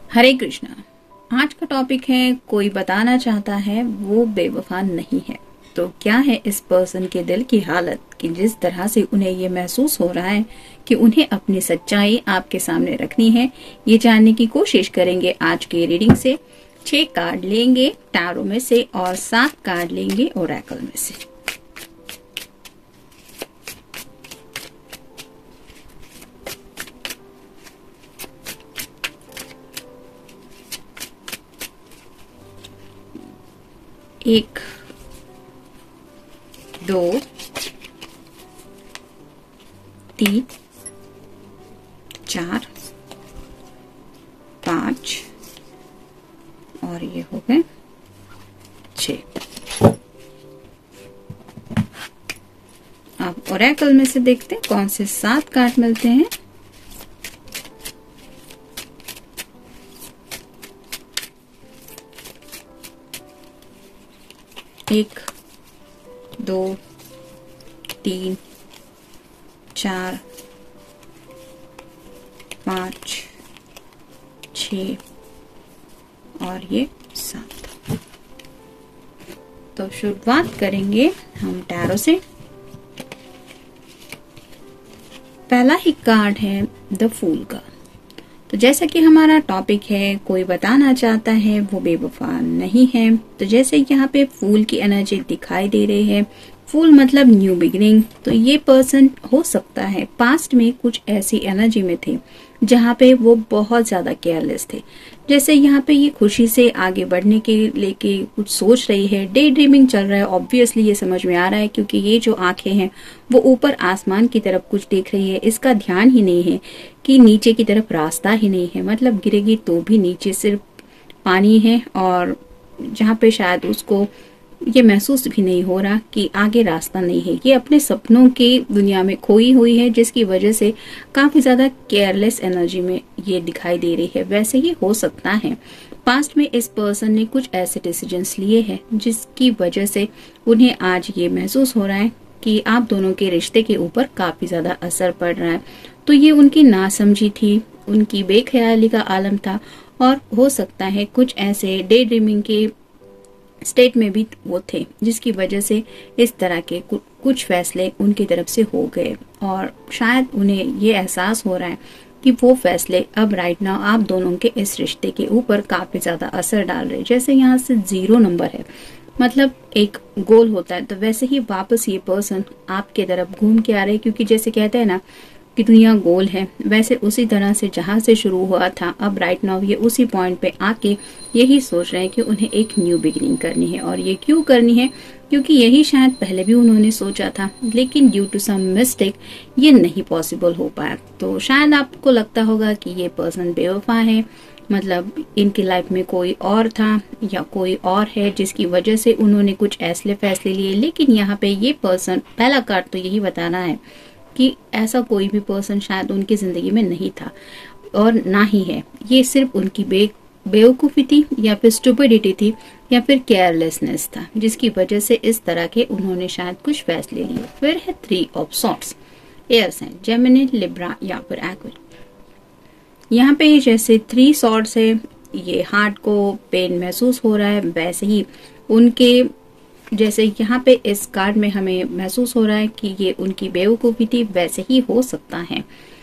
हरे कृष्णा। आज का टॉपिक है कोई बताना चाहता है वो बेवफा नहीं है। तो क्या है इस पर्सन के दिल की हालत कि जिस तरह से उन्हें ये महसूस हो रहा है कि उन्हें अपनी सच्चाई आपके सामने रखनी है, ये जानने की कोशिश करेंगे आज के रीडिंग से। 6 कार्ड लेंगे टैरो में से और 7 कार्ड लेंगे ओरेकल में से। एक, 2, 3, 4, 5 और ये हो गए 6। अब ओरेकल में से देखते हैं कौन से 7 कार्ड मिलते हैं। एक, 2, 3, 4, 5, 6 और ये 7। तो शुरुआत करेंगे हम टैरो से। पहला ही कार्ड है द फूल का। तो जैसा कि हमारा टॉपिक है कोई बताना चाहता है वो बेवफा नहीं है, तो जैसे यहाँ पे फूल की एनर्जी दिखाई दे रही है, फूल मतलब न्यू बिगिनिंग। तो ये पर्सन हो सकता है पास्ट में कुछ ऐसी एनर्जी में थे जहाँ पे वो बहुत ज्यादा केयरलेस थे। जैसे यहाँ पे ये खुशी से आगे बढ़ने के लेके कुछ सोच रही है, डे ड्रीमिंग चल रहा है। ऑब्वियसली ये समझ में आ रहा है क्योंकि ये जो आंखें हैं वो ऊपर आसमान की तरफ कुछ देख रही है। इसका ध्यान ही नहीं है कि नीचे की तरफ रास्ता ही नहीं है, मतलब गिरेगी तो भी नीचे सिर्फ पानी है और जहाँ पे शायद उसको ये महसूस भी नहीं हो रहा कि आगे रास्ता नहीं है। ये अपने सपनों की दुनिया में खोई हुई है जिसकी वजह से काफी ज्यादा केयरलेस एनर्जी में ये दिखाई दे रही है। वैसे ही हो सकता है पास्ट में इस पर्सन ने कुछ ऐसे डिसीजंस लिए हैं जिसकी वजह से उन्हें आज ये महसूस हो रहा है कि आप दोनों के रिश्ते के ऊपर काफी ज्यादा असर पड़ रहा है। तो ये उनकी नासमझी थी, उनकी बेख्याली का आलम था और हो सकता है कुछ ऐसे डे ड्रीमिंग के स्टेट में भी वो थे जिसकी वजह से इस तरह के कुछ फैसले उनकी तरफ से हो गए और शायद उन्हें ये एहसास हो रहा है कि वो फैसले अब राइट नाउ आप दोनों के इस रिश्ते के ऊपर काफी ज्यादा असर डाल रहे। जैसे यहाँ से 0 नंबर है, मतलब एक गोल होता है, तो वैसे ही वापस ये पर्सन आपके तरफ घूम के आ रहे, क्योंकि जैसे कहते हैं ना कि दुनिया गोल है, वैसे उसी तरह से जहां से शुरू हुआ था अब राइट नाउ ये उसी पॉइंट पे आके यही सोच रहे हैं कि उन्हें एक न्यू बिगिनिंग करनी है। और ये क्यों करनी है? क्योंकि यही शायद पहले भी उन्होंने सोचा था, लेकिन ड्यू टू सम मिस्टेक ये नहीं पॉसिबल हो पाया। तो शायद आपको लगता होगा कि ये पर्सन बेवफा है, मतलब इनकी लाइफ में कोई और था या कोई और है जिसकी वजह से उन्होंने कुछ ऐसे फैसले लिए। लेकिन यहाँ पे ये पर्सन, पहला कार्ड तो यही बताना है कि ऐसा कोई भी पर्सन शायद उनकी जिंदगी में नहीं था और ना ही है। ये सिर्फ उनकी बेवकूफ़ी थी या फिर स्टुपिडिटी थी या फिर केयरलेसनेस था जिसकी वजह से इस तरह के उन्होंने शायद कुछ फैसले लिए। फिर है 3 of swords, air sign, Gemini, Libra या फिर एक्वेरियस। यहाँ पे जैसे 3 सॉर्ड्स है, ये हार्ट को पेन महसूस हो रहा है, वैसे ही उनके जैसे यहाँ पे इस कार्ड में हमें महसूस हो रहा है कि ये उनकी बेवकूफ़ी थी। वैसे ही हो सकता है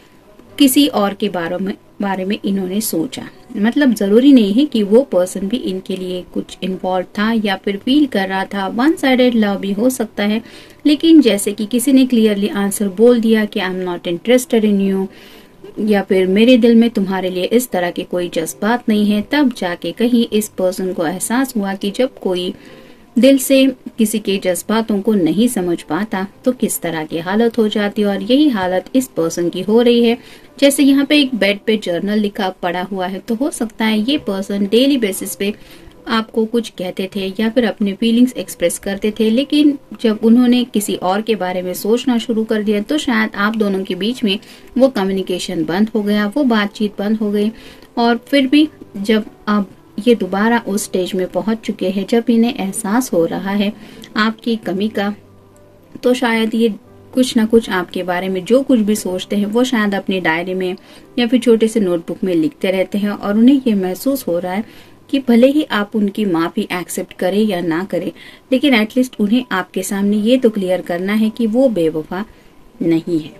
किसी और के बारे में इन्होंने सोचा, मतलब जरूरी नहीं है कि वो पर्सन भी इनके लिए कुछ इन्वॉल्व था या फिर फील कर रहा था। 1 साइडेड लव भी हो सकता है, लेकिन जैसे कि किसी ने क्लियरली आंसर बोल दिया कि I am not interested in you, या फिर मेरे दिल में तुम्हारे लिए इस तरह के कोई जज्बात नहीं है, तब जाके कहीं इस पर्सन को एहसास हुआ कि जब कोई दिल से किसी के जज्बातों को नहीं समझ पाता तो किस तरह की हालत हो जाती है। और यही हालत इस पर्सन की हो रही है। जैसे यहाँ पे एक बेड पे जर्नल लिखा पड़ा हुआ है, तो हो सकता है ये पर्सन डेली बेसिस पे आपको कुछ कहते थे या फिर अपने फीलिंग्स एक्सप्रेस करते थे, लेकिन जब उन्होंने किसी और के बारे में सोचना शुरू कर दिया तो शायद आप दोनों के बीच में वो कम्युनिकेशन बंद हो गया, वो बातचीत बंद हो गई। और फिर भी जब अब ये दोबारा उस स्टेज में पहुंच चुके हैं जब इन्हें एहसास हो रहा है आपकी कमी का, तो शायद ये कुछ ना कुछ आपके बारे में जो कुछ भी सोचते हैं वो शायद अपनी डायरी में या फिर छोटे से नोटबुक में लिखते रहते हैं, और उन्हें ये महसूस हो रहा है कि भले ही आप उनकी माफी एक्सेप्ट करें या ना करें, लेकिन एटलीस्ट उन्हें आपके सामने ये तो क्लियर करना है कि वो बेवफा नहीं है।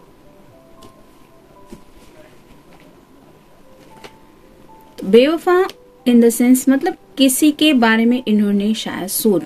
तो बेवफा इन द सेंस मतलब किसी के बारे में इन्होंने शायद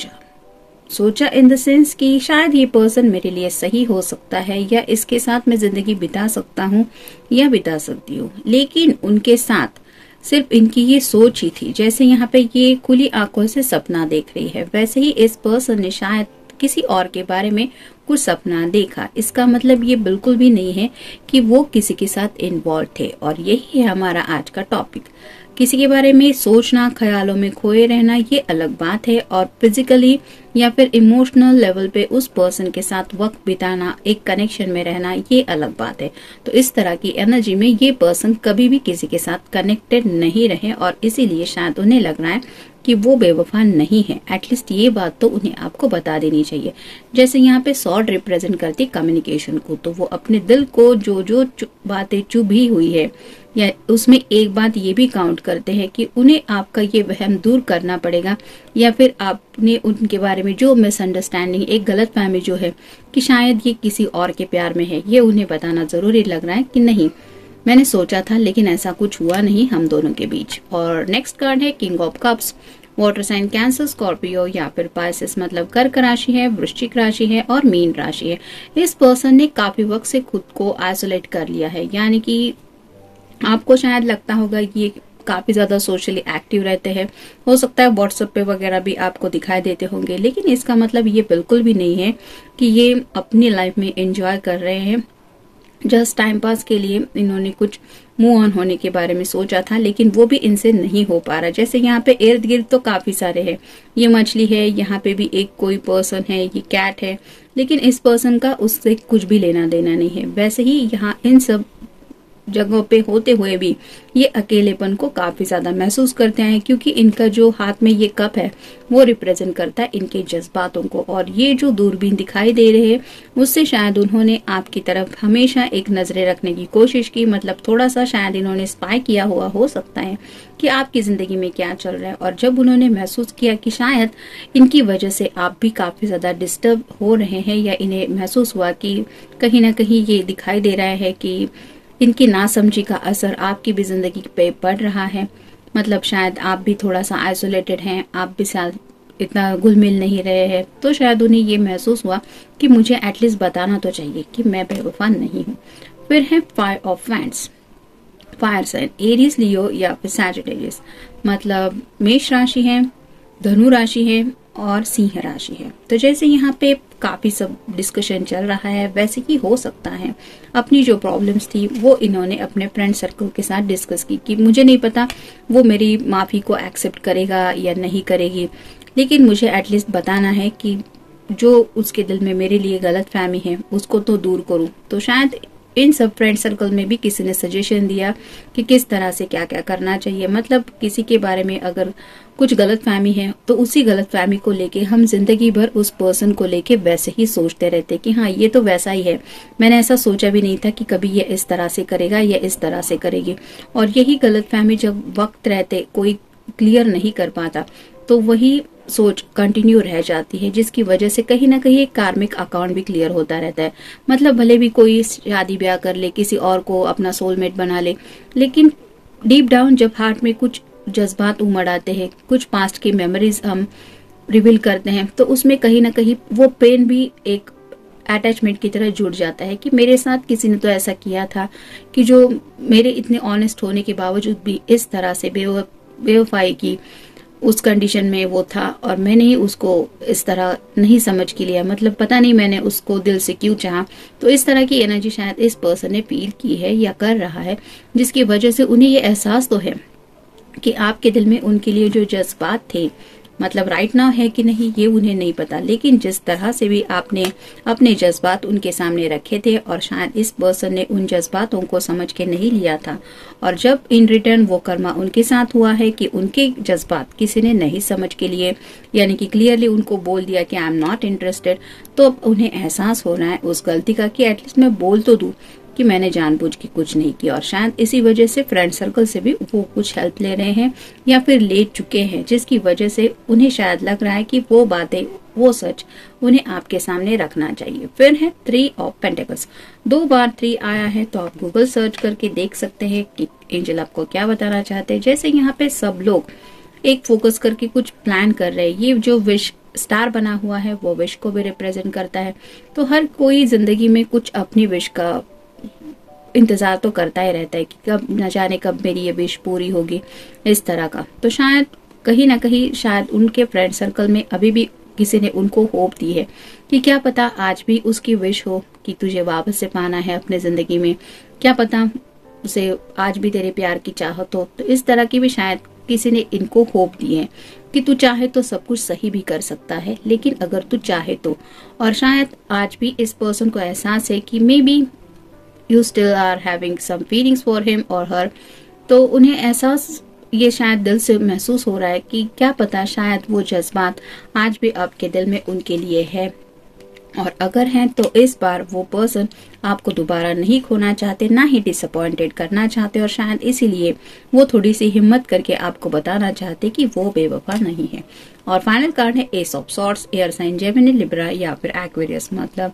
सोचा इन द सेंस कि शायद ये पर्सन मेरे लिए सही हो सकता है, या इसके साथ मैं जिंदगी बिता सकता हूँ या बिता सकती हूँ, लेकिन उनके साथ सिर्फ इनकी ये सोच ही थी। जैसे यहाँ पे ये खुली आंखों से सपना देख रही है, वैसे ही इस पर्सन ने शायद किसी और के बारे में कुछ सपना देखा। इसका मतलब ये बिल्कुल भी नहीं है कि वो किसी के साथ इन्वॉल्व थे। और यही है हमारा आज का टॉपिक। किसी के बारे में सोचना, ख्यालों में खोए रहना ये अलग बात है, और फिजिकली या फिर इमोशनल लेवल पे उस पर्सन के साथ वक्त बिताना, एक कनेक्शन में रहना ये अलग बात है। तो इस तरह की एनर्जी में ये पर्सन कभी भी किसी के साथ कनेक्टेड नहीं रहे, और इसीलिए शायद उन्हें लग रहा है कि वो बेवफा नहीं है। एटलीस्ट ये बात तो उन्हें आपको बता देनी चाहिए। जैसे यहाँ पे सॉर्ड रिप्रेजेंट करती कम्युनिकेशन को, तो वो अपने दिल को जो बातें चुभी हुई है, या उसमें एक बात ये भी काउंट करते हैं कि उन्हें आपका ये वहम दूर करना पड़ेगा, या फिर आपने उनके बारे में जो मिसअंडरस्टैंडिंग, एक गलतफहमी जो है कि शायद ये किसी और के प्यार में है, ये उन्हें बताना जरूरी लग रहा है कि नहीं, मैंने सोचा था लेकिन ऐसा कुछ हुआ नहीं हम दोनों के बीच। और नेक्स्ट कार्ड है king of cups. Water sign Cancer, Scorpio या फिर पाइसेस मतलब कर्क राशि है, वृश्चिक राशि है और मीन राशि है। इस पर्सन ने काफी वक्त से खुद को आइसोलेट कर लिया है, यानी कि आपको शायद लगता होगा कि ये काफी ज्यादा सोशली एक्टिव रहते हैं, हो सकता है व्हाट्सएप पे वगैरह भी आपको दिखाई देते होंगे, लेकिन इसका मतलब ये बिल्कुल भी नहीं है कि ये अपनी लाइफ में एंजॉय कर रहे हैं। जस्ट टाइम पास के लिए इन्होंने कुछ मूव ऑन होने के बारे में सोचा था, लेकिन वो भी इनसे नहीं हो पा रहा। जैसे यहाँ पे इर्द गिर्द तो काफी सारे हैं, ये मछली है, यहाँ पे भी एक कोई पर्सन है, ये कैट है, लेकिन इस पर्सन का उससे कुछ भी लेना देना नहीं है। वैसे ही यहाँ इन सब जगहों पे होते हुए भी ये अकेलेपन को काफी ज्यादा महसूस करते हैं, क्योंकि इनका जो हाथ में ये कप है वो रिप्रेजेंट करता है इनके जज्बातों को। और ये जो दूरबीन दिखाई दे रहे हैं उससे शायद उन्होंने आपकी तरफ हमेशा एक नजरें रखने की कोशिश की, मतलब थोड़ा सा शायद इन्होंने स्पाई किया हुआ हो सकता है कि आपकी जिंदगी में क्या चल रहा है। और जब उन्होंने महसूस किया कि शायद इनकी वजह से आप भी काफी ज्यादा डिस्टर्ब हो रहे हैं, या इन्हें महसूस हुआ कि कहीं ना कहीं ये दिखाई दे रहा है कि इनकी नासमझी का असर आपकी भी जिंदगी पे पड़ रहा है, मतलब शायद आप भी थोड़ा सा आइसोलेटेड हैं, आप भी शायद इतना घुल मिल नहीं रहे हैं, तो शायद उन्हें ये महसूस हुआ कि मुझे एटलीस्ट बताना तो चाहिए कि मैं बेवफा नहीं हूँ। फिर है fire of wands, fire sign, Aries, Leo या फिर सैजिटेरियस, मतलब मेष राशि है, धनु राशि है और सिंह राशि है। तो जैसे यहाँ पे काफी सब डिस्कशन चल रहा है, वैसे ही हो सकता है अपनी जो प्रॉब्लम्स थी वो इन्होंने अपने फ्रेंड सर्कल के साथ डिस्कस की कि मुझे नहीं पता वो मेरी माफी को एक्सेप्ट करेगा या नहीं करेगी, लेकिन मुझे एटलीस्ट बताना है कि जो उसके दिल में मेरे लिए गलत फहमी है उसको तो दूर करूं। तो शायद इन सब फ्रेंड सर्कल में भी किसी ने सजेशन दिया कि किस तरह से क्या क्या करना चाहिए। मतलब किसी के बारे में अगर कुछ गलत फहमी है तो उसी गलत फहमी को लेके हम जिंदगी भर उस पर्सन को लेके वैसे ही सोचते रहते कि हाँ ये तो वैसा ही है, मैंने ऐसा सोचा भी नहीं था कि कभी ये इस तरह से करेगा या इस तरह से करेगी। और यही गलत फहमी जब वक्त रहते कोई क्लियर नहीं कर पाता तो वही सोच कंटिन्यू रह जाती है, जिसकी वजह से कहीं ना कहीं एक कार्मिक अकाउंट भी क्लियर होता रहता है। मतलब भले भी कोई शादी ब्याह कर ले, किसी और को अपना सोलमेट बना ले, लेकिन डीप डाउन जब हार्ट में कुछ जज्बात उमड़ आते हैं, कुछ पास्ट की मेमोरीज हम रिवील करते हैं, तो उसमें कहीं ना कहीं वो पेन भी एक अटैचमेंट की तरह जुड़ जाता है कि मेरे साथ किसी ने तो ऐसा किया था कि जो मेरे इतने ऑनेस्ट होने के बावजूद भी इस तरह से बेवफाई की, उस कंडीशन में वो था और मैंने ही उसको इस तरह नहीं समझ के लिया, मतलब पता नहीं मैंने उसको दिल से क्यों चाहा। तो इस तरह की एनर्जी शायद इस पर्सन ने फील की है या कर रहा है, जिसकी वजह से उन्हें ये एहसास तो है कि आपके दिल में उनके लिए जो जज्बात थे मतलब राइट नाउ है कि नहीं ये उन्हें नहीं पता, लेकिन जिस तरह से भी आपने अपने जज्बात उनके सामने रखे थे और शायद इस पर्सन ने उन जज्बातों को समझ के नहीं लिया था, और जब इन रिटर्न वो कर्मा उनके साथ हुआ है कि उनके जज्बात किसी ने नहीं समझ के लिए, यानी कि क्लियरली उनको बोल दिया कि आई एम नॉट इंटरेस्टेड, तो अब उन्हें एहसास हो रहा है उस गलती का कि एटलीस्ट मैं बोल तो दूं कि मैंने जानबूझ के कुछ नहीं किया। और शायद इसी वजह से फ्रेंड सर्कल से भी वो कुछ हेल्प ले रहे हैं या फिर ले चुके हैं, जिसकी वजह से उन्हें शायद लग रहा है कि वो बातें, वो सच उन्हें आपके सामने रखना चाहिए। फिर है 3 ऑफ पेंटिकल्स, 2 बार 3 आया है, तो आप गूगल सर्च करके देख सकते हैं कि एंजल आपको क्या बताना चाहते हैं। जैसे यहाँ पे सब लोग एक फोकस करके कुछ प्लान कर रहे हैं, ये जो विश स्टार बना हुआ है वो विश को भी रिप्रेजेंट करता है। तो हर कोई जिंदगी में कुछ अपनी विश का इंतजार तो करता ही रहता है कि कब न जाने कब मेरी ये विश पूरी होगी, इस तरह का। तो शायद कहीं ना कहीं शायद उनके फ्रेंड सर्कल में अभी भी किसी ने उनको होप दी है कि क्या पता आज भी उसकी विश हो कि तुझे वापस से पाना है अपने जिंदगी में, क्या पता उसे आज भी तेरे प्यार की चाहत हो। तो इस तरह की भी शायद किसी ने इनको होप दी है कि तू चाहे तो सब कुछ सही भी कर सकता है, लेकिन अगर तू चाहे तो। और शायद आज भी इस पर्सन को एहसास है कि maybe you still are having some feelings for him or her, तो उन्हें एहसास ये शायद दिल से महसूस हो रहा है कि क्या पता शायद वो जज्बात आज भी आपके दिल में उनके लिए है, और अगर हैं तो इस बार वो पर्सन आपको दोबारा नहीं खोना चाहते, ना ही डिसअपॉइंटेड करना चाहते, और शायद इसीलिए वो थोड़ी सी हिम्मत करके आपको बताना चाहते कि वो बेवफा नहीं है। और फाइनल कार्ड है ace of swords, air sign Gemini, Libra या फिर एक्वेरियस, मतलब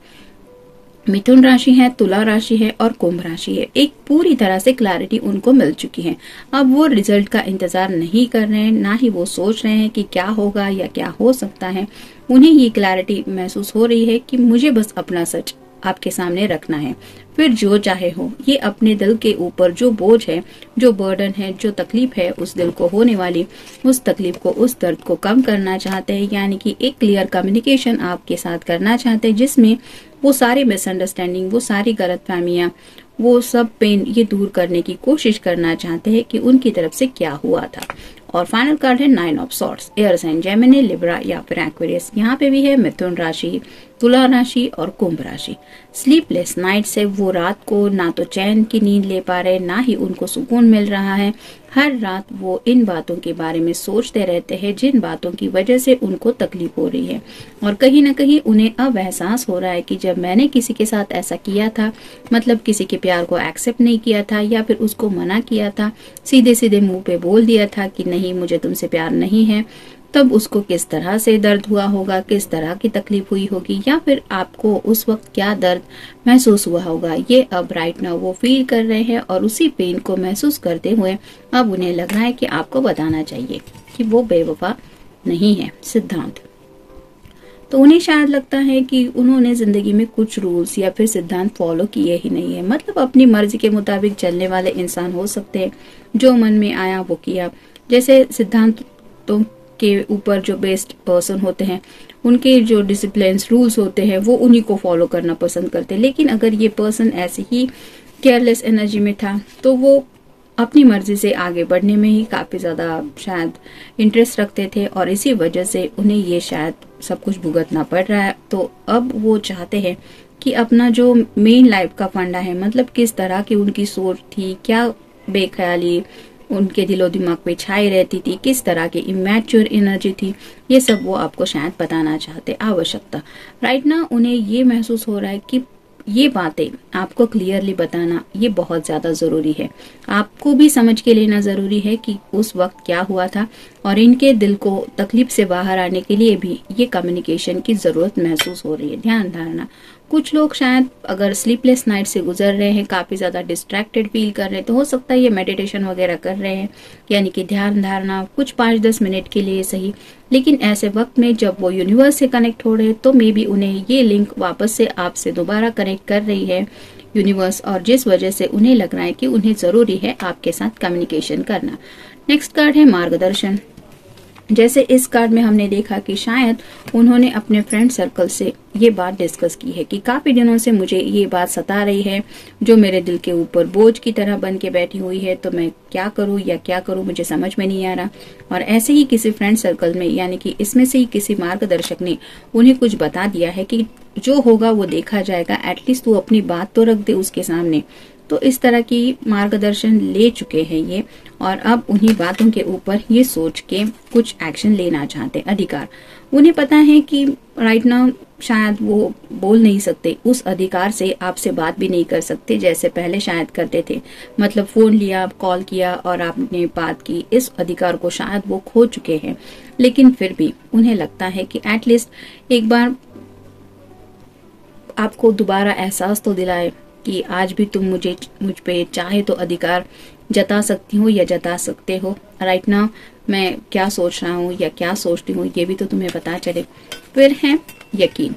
मिथुन राशि है, तुला राशि है और कुंभ राशि है। एक पूरी तरह से क्लैरिटी उनको मिल चुकी है। अब वो रिजल्ट का इंतजार नहीं कर रहे हैं, ना ही वो सोच रहे हैं कि क्या होगा या क्या हो सकता है। उन्हें ये क्लैरिटी महसूस हो रही है कि मुझे बस अपना सच आपके सामने रखना है, फिर जो चाहे हो। ये अपने दिल के ऊपर जो बोझ है, जो बर्डन है, जो तकलीफ है उस दिल को होने वाली, उस तकलीफ को, उस दर्द को कम करना चाहते हैं, यानी कि एक क्लियर कम्युनिकेशन आपके साथ करना चाहते हैं, जिसमें वो सारी मिसअंडरस्टैंडिंग, वो सारी गलतफहमियां, वो सब पेन ये दूर करने की कोशिश करना चाहते हैं कि उनकी तरफ से क्या हुआ था। और फाइनल कार्ड है 9 of swords, air sign Gemini, Libra या फिर एक्वेरियस। यहाँ पे भी है मिथुन राशि, तुला राशि और कुंभ राशि। स्लीपलेस नाइट से वो रात को ना तो चैन की नींद ले पा रहे, ना ही उनको सुकून मिल रहा है। हर रात वो इन बातों के बारे में सोचते रहते हैं जिन बातों की वजह से उनको तकलीफ हो रही है, और कहीं ना कहीं उन्हें अब एहसास हो रहा है कि जब मैंने किसी के साथ ऐसा किया था, मतलब किसी के प्यार को एक्सेप्ट नहीं किया था या फिर उसको मना किया था, सीधे सीधे मुंह पे बोल दिया था कि नहीं मुझे तुमसे प्यार नहीं है, तब उसको किस तरह से दर्द हुआ होगा, किस तरह की तकलीफ हुई होगी, या फिर आपको उस वक्त क्या दर्द महसूस हुआ होगा, ये अब राइट नाउ वो फील कर रहे हैं। और उसी पेन को महसूस करते हुए अब उन्हें लग रहा है कि आपको बताना चाहिए कि वो बेवफा नहीं है। सिद्धांत, तो उन्हें शायद लगता है कि उन्होंने जिंदगी में कुछ रूल्स या फिर सिद्धांत फॉलो किए ही नहीं है, मतलब अपनी मर्जी के मुताबिक चलने वाले इंसान हो सकते हैं, जो मन में आया वो किया। जैसे सिद्धांतों के ऊपर जो बेस्ड पर्सन होते हैं, उनके जो डिसिप्लिन रूल्स होते हैं वो उन्हीं को फॉलो करना पसंद करते हैं। लेकिन अगर ये पर्सन ऐसे ही केयरलेस एनर्जी में था तो वो अपनी मर्जी से आगे बढ़ने में ही काफी ज्यादा शायद इंटरेस्ट रखते थे, और इसी वजह से उन्हें ये शायद सब कुछ भुगतना पड़ रहा है। तो अब वो चाहते हैं कि अपना जो मेन लाइफ का फंडा है, मतलब किस तरह की उनकी सोच थी, क्या बेख्याली उनके दिलो दिमाग पे छाई रहती थी, किस तरह की इमैच्योर एनर्जी थी, ये सब वो आपको शायद बताना चाहते। आवश्यकता, राइट ना उन्हें ये महसूस हो रहा है कि ये बातें आपको क्लियरली बताना ये बहुत ज्यादा जरूरी है। आपको भी समझ के लेना जरूरी है कि उस वक्त क्या हुआ था, और इनके दिल को तकलीफ से बाहर आने के लिए भी ये कम्युनिकेशन की जरूरत महसूस हो रही है। ध्यान धारणा, कुछ लोग शायद अगर स्लीपलेस नाइट से गुजर रहे हैं, काफी ज्यादा डिस्ट्रैक्टेड फील कर रहे हैं, तो हो सकता है ये मेडिटेशन वगैरह कर रहे हैं, यानी कि ध्यान धारणा कुछ 5-10 मिनट के लिए सही। लेकिन ऐसे वक्त में जब वो यूनिवर्स से कनेक्ट हो रहे हैं तो मे बी उन्हें ये लिंक वापस से आपसे दोबारा कनेक्ट कर रही है यूनिवर्स, और जिस वजह से उन्हें लग रहा है कि उन्हें जरूरी है आपके साथ कम्युनिकेशन करना। नेक्स्ट कार्ड है मार्गदर्शन, जैसे इस कार्ड में हमने देखा कि शायद उन्होंने अपने फ्रेंड सर्कल से ये बात डिस्कस की है कि काफी दिनों से मुझे ये बात सता रही है जो मेरे दिल के ऊपर बोझ की तरह बन के बैठी हुई है, तो मैं क्या करूं मुझे समझ में नहीं आ रहा। और ऐसे ही किसी फ्रेंड सर्कल में यानी कि इसमें से ही किसी मार्गदर्शक ने उन्हें कुछ बता दिया है कि जो होगा वो देखा जाएगा, एटलीस्ट तू अपनी बात तो रख दे उसके सामने। तो इस तरह की मार्गदर्शन ले चुके हैं ये, और अब उन्हीं बातों के ऊपर ये सोच के कुछ एक्शन लेना चाहते हैं अधिकार। उन्हें पता है कि राइट नाउ शायद वो बोल नहीं सकते, उस अधिकार से आपसे बात भी नहीं कर सकते जैसे पहले शायद करते थे। मतलब फोन लिया, कॉल किया और आपने बात की, इस अधिकार को शायद वो खो चुके हैं। लेकिन फिर भी उन्हें लगता है कि एटलीस्ट एक बार आपको दोबारा एहसास तो दिलाए कि आज भी तुम मुझ पे चाहे तो अधिकार जता सकती हो या जता सकते हो। राइट नाउ मैं क्या सोच रहा हूँ या क्या सोचती हूँ ये भी तो तुम्हें पता चले। फिर है यकीन।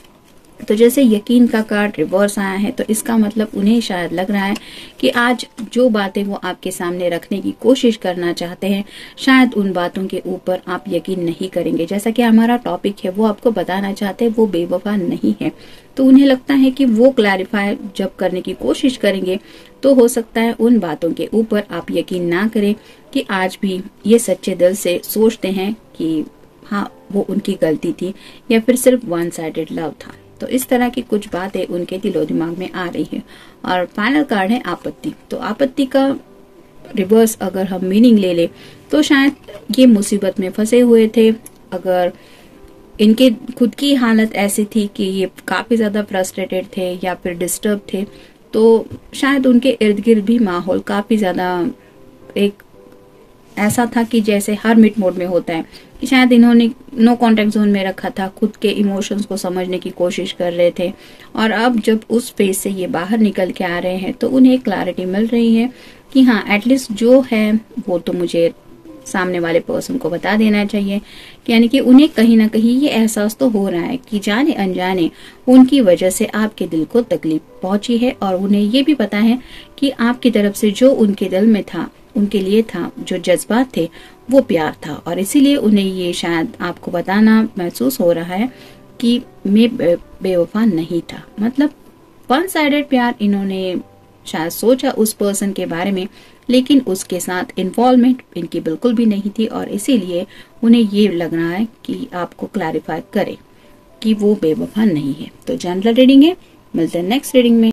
तो जैसे यकीन का कार्ड रिवर्स आया है, तो इसका मतलब उन्हें शायद लग रहा है कि आज जो बातें वो आपके सामने रखने की कोशिश करना चाहते हैं, शायद उन बातों के ऊपर आप यकीन नहीं करेंगे। जैसा कि हमारा टॉपिक है, वो आपको बताना चाहते हैं वो बेवफा नहीं है। तो उन्हें लगता है कि वो क्लैरिफाई जब करने की कोशिश करेंगे तो हो सकता है उन बातों के ऊपर आप यकीन ना करें कि आज भी ये सच्चे दिल से सोचते हैं कि हाँ वो उनकी गलती थी या फिर सिर्फ वन साइडेड लव था। तो इस तरह की कुछ बातें उनके दिलो दिमाग में आ रही है। और फाइनल कार्ड है आपत्ति। तो आपत्ति का रिवर्स अगर हम मीनिंग ले ले तो शायद ये मुसीबत में फंसे हुए थे, अगर इनके खुद की हालत ऐसी थी कि ये काफी ज्यादा फ्रस्ट्रेटेड थे या फिर डिस्टर्ब थे, तो शायद उनके इर्द गिर्द भी माहौल काफी ज्यादा एक ऐसा था कि जैसे हरमिट मोड में होता है कि शायद इन्होंने नो कांटेक्ट जोन में रखा था, खुद के इमोशंस को समझने की कोशिश कर रहे थे। और अब जब उस फेज से ये बाहर निकल के आ रहे हैं तो उन्हें क्लैरिटी मिल रही है कि हाँ एटलीस्ट जो है वो तो मुझे सामने वाले पर्सन को बता देना चाहिए। यानी कि उन्हें कहीं ना कहीं ये एहसास तो हो रहा है कि जाने अनजाने उनकी वजह से आपके दिल को तकलीफ पहुंची है, और उन्हें ये भी पता है कि आपकी तरफ से जो उनके दिल में था, उनके लिए था, जो जज्बात थे वो प्यार था। और इसीलिए उन्हें ये शायद आपको बताना महसूस हो रहा है कि मैं बेवफा नहीं था। मतलब वन साइडेड प्यार इन्होंने शायद सोचा उस पर्सन के बारे में, लेकिन उसके साथ इन्वॉल्वमेंट इनकी बिल्कुल भी नहीं थी। और इसीलिए उन्हें ये लग रहा है कि आपको क्लैरिफाई करे कि वो बेवफा नहीं है। तो जनरल रीडिंग है, मिलते हैं नेक्स्ट रीडिंग में।